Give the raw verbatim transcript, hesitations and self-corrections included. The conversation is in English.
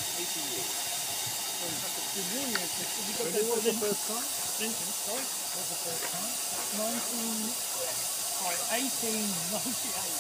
eighty years. Well, that's a good year. Have you got When that was the Berlin? first time? Lincoln, sorry? What was the first time? nineteen, sorry, eighteen ninety-eight.